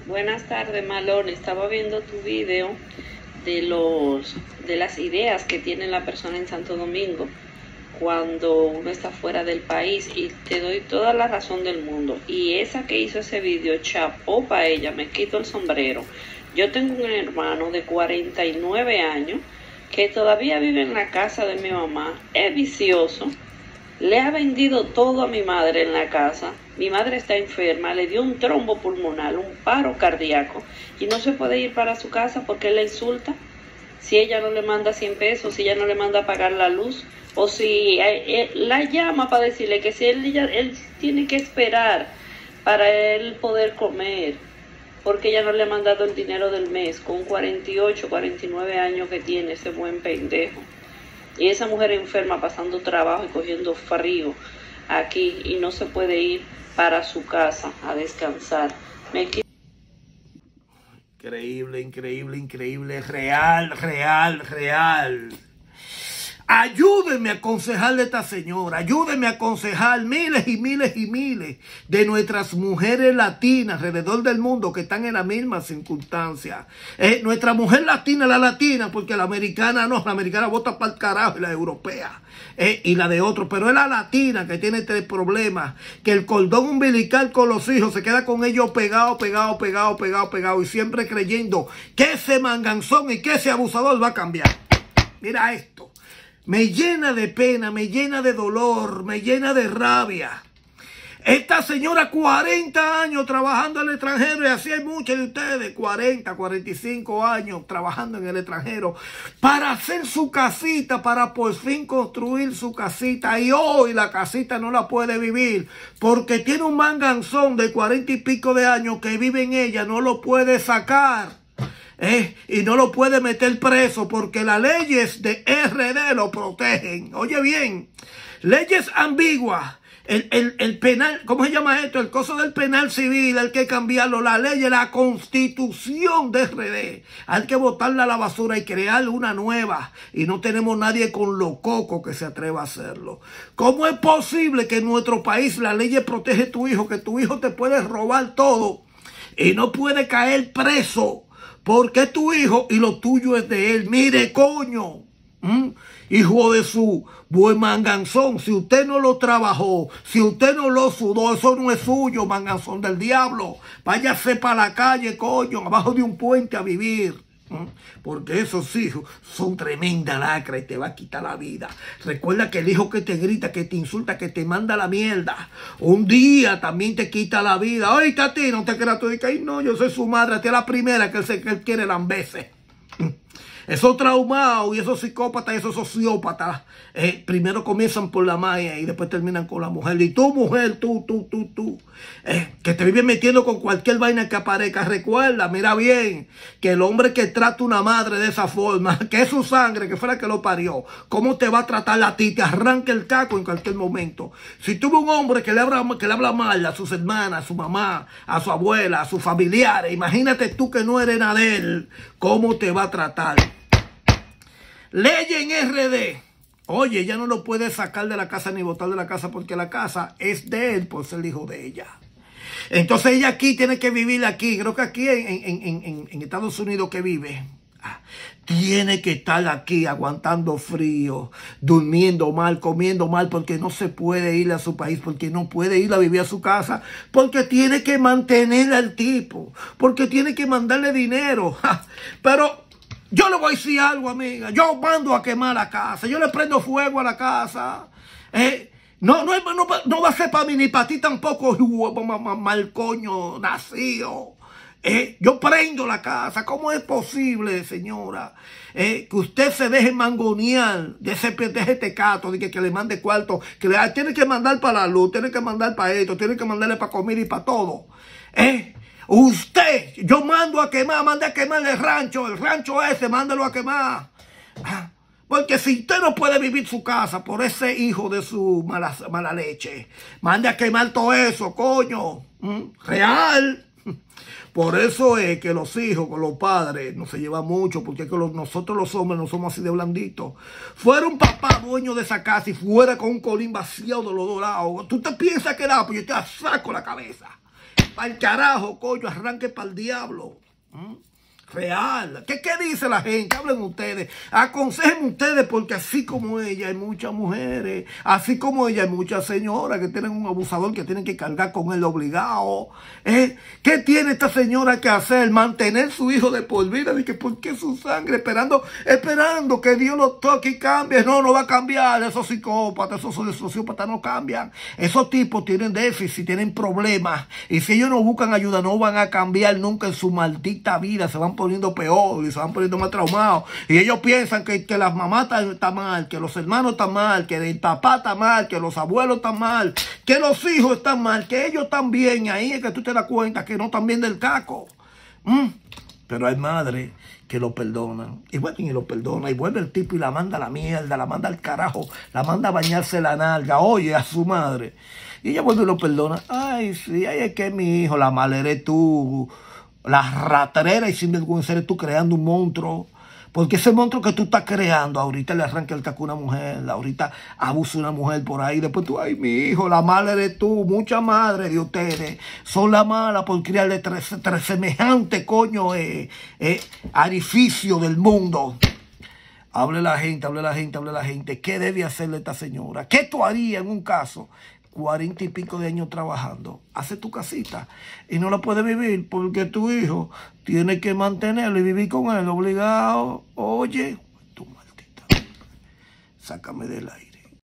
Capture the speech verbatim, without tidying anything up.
Buenas tardes, Malón. Estaba viendo tu video de los de las ideas que tiene la persona en Santo Domingo cuando uno está fuera del país, y te doy toda la razón del mundo. Y esa que hizo ese video, chapó para ella, me quito el sombrero. Yo tengo un hermano de cuarenta y nueve años que todavía vive en la casa de mi mamá, es vicioso, le ha vendido todo a mi madre en la casa. Mi madre está enferma, le dio un trombo pulmonar, un paro cardíaco, y no se puede ir para su casa porque él la insulta. Si ella no le manda cien pesos, si ella no le manda a pagar la luz, o si eh, la llama para decirle que si él, ella, él tiene que esperar para él poder comer, porque ella no le ha mandado el dinero del mes, con cuarenta y ocho, cuarenta y nueve años que tiene ese buen pendejo. Y esa mujer enferma, pasando trabajo y cogiendo frío aquí, y no se puede ir para su casa a descansar. Me Increíble, increíble, increíble, real, real, real. Ayúdenme a aconsejarle a esta señora, ayúdenme a aconsejar miles y miles y miles de nuestras mujeres latinas alrededor del mundo que están en la misma circunstancia. Eh, nuestra mujer latina, la latina, porque la americana no, la americana vota para el carajo, y la europea, eh, y la de otros, pero es la latina que tiene este problema, que el cordón umbilical con los hijos se queda con ellos pegado, pegado, pegado, pegado, pegado, y siempre creyendo que ese manganzón y que ese abusador va a cambiar. Mira esto. Me llena de pena, me llena de dolor, me llena de rabia. Esta señora, cuarenta años trabajando en el extranjero, y así hay muchos de ustedes, cuarenta, cuarenta y cinco años trabajando en el extranjero, para hacer su casita, para por fin construir su casita. Y hoy la casita no la puede vivir, porque tiene un manganzón de cuarenta y pico de años que vive en ella, no lo puede sacar. Eh, y no lo puede meter preso porque las leyes de R D lo protegen. Oye bien, leyes ambiguas. El, el, el penal, ¿cómo se llama esto? El coso del penal civil, hay que cambiarlo. La ley, la constitución de R D, hay que botarla a la basura y crear una nueva. Y no tenemos nadie con lo coco que se atreva a hacerlo. ¿Cómo es posible que en nuestro país la ley protege a tu hijo, que tu hijo te puede robar todo y no puede caer preso? Porque es tu hijo y lo tuyo es de él. Mire, coño, ¿Mm? hijo de su buen manganzón. Si usted no lo trabajó, si usted no lo sudó, eso no es suyo, manganzón del diablo. Váyase para la calle, coño, abajo de un puente a vivir. ¿Mm? Porque esos hijos son tremenda lacra y te va a quitar la vida. Recuerda que el hijo que te grita, que te insulta, que te manda la mierda, un día también te quita la vida. Oye, a ti no te creas tú, que no, yo soy su madre, a ti es la primera que él, se, que él quiere lamberse. Esos traumados y esos psicópatas y esos sociópatas, eh, primero comienzan por la madre y después terminan con la mujer. Y tú, mujer, tú, tú, tú, tú, eh, que te vives metiendo con cualquier vaina que aparezca. Recuerda, mira bien, que el hombre que trata a una madre de esa forma, que es su sangre, que fue la que lo parió, ¿cómo te va a tratar a ti? Te arranca el caco en cualquier momento. Si tuvo un hombre que le habla, que le habla mal a sus hermanas, a su mamá, a su abuela, a sus familiares, imagínate tú que no eres nada de él, ¿cómo te va a tratar? Ley en R D. Oye, ella no lo puede sacar de la casa ni botar de la casa porque la casa es de él por ser el hijo de ella. Entonces ella aquí tiene que vivir aquí. Creo que aquí en, en, en, en Estados Unidos que vive, tiene que estar aquí aguantando frío, durmiendo mal, comiendo mal, porque no se puede ir a su país, porque no puede ir a vivir a su casa, porque tiene que mantener al tipo, porque tiene que mandarle dinero. Pero yo le voy a decir algo, amiga. Yo mando a quemar la casa. Yo le prendo fuego a la casa. Eh, no, no, no, no va a ser para mí ni para ti tampoco, mal coño nacido. Eh, yo prendo la casa. ¿Cómo es posible, señora, eh, que usted se deje mangonear de ese pendejo tecato, de que, que le mande cuarto, que le tiene que mandar para la luz, tiene que mandar para esto, tiene que mandarle para comer y para todo? Eh, Usted, yo mando a quemar, mande a quemar el rancho, el rancho ese, mándalo a quemar. Porque si usted no puede vivir su casa por ese hijo de su mala, mala leche, mande a quemar todo eso, coño. ¿Mm? Real. Por eso es que los hijos con los padres no se llevan mucho, porque es que los, nosotros los hombres no somos así de blanditos. Fuera un papá dueño de esa casa y fuera con un colín vaciado de los dorados, ¿tú te piensas que da? Pues yo te saco la cabeza. para el carajo, coño, arranque para el diablo. ¿Mm? Real. ¿Qué, ¿Qué dice la gente? Hablen ustedes. Aconsejen ustedes, porque así como ella hay muchas mujeres, así como ella hay muchas señoras que tienen un abusador que tienen que cargar con él obligado. ¿Eh? ¿Qué tiene esta señora que hacer? Mantener su hijo de por vida. ¿Y que por qué su sangre? Esperando, esperando que Dios lo toque y cambie. No, no va a cambiar. Esos psicópatas, esos sociópatas no cambian. Esos tipos tienen déficit, tienen problemas. Y si ellos no buscan ayuda, no van a cambiar nunca en su maldita vida. Se van poniendo peor y se van poniendo más traumados. Y ellos piensan que, que las mamás están está mal, que los hermanos están mal, que el papá está mal, que los abuelos están mal, que los hijos están mal, que ellos están bien. Ahí es que tú te das cuenta que no están bien del caco. Mm. Pero hay madres que lo perdonan. Y bueno, y lo perdona. Y vuelve el tipo y la manda a la mierda, la manda al carajo, la manda a bañarse la nalga, oye, a su madre. Y ella vuelve y lo perdona. Ay, sí, ay, es que mi hijo, la mal eres tú. La ratrera y sinvergüenza eres tú creando un monstruo. Porque ese monstruo que tú estás creando, ahorita le arranca el caco a una mujer, ahorita abusa una mujer por ahí, después tú, ay, mi hijo, la mala eres tú, muchas madres de ustedes son la mala por criarle tres, tres semejante coño eh, eh, arificio del mundo. Hable la gente, hable la gente, hable la gente. ¿Qué debe hacerle esta señora? ¿Qué tú harías en un caso? Cuarenta y pico de años trabajando, hace tu casita y no la puedes vivir porque tu hijo tiene que mantenerlo y vivir con él obligado. Oye, tu maldita, sácame de la